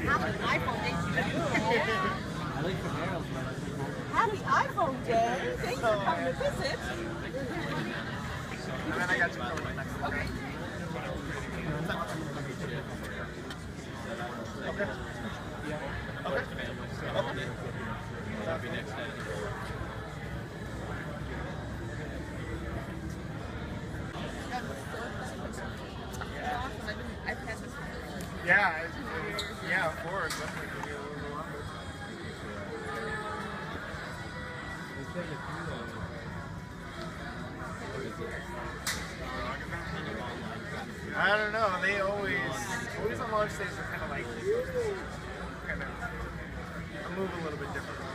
Happy iPhone Day to you. I like the barrels, but Happy iPhone Day. Thanks for coming to visit. And then I got you covered next time. Okay. Okay. Okay. that'll be next day. Yeah, yeah, of course. Definitely could be a little longer. I don't know. They always on launch days are kind of like, move a little bit different.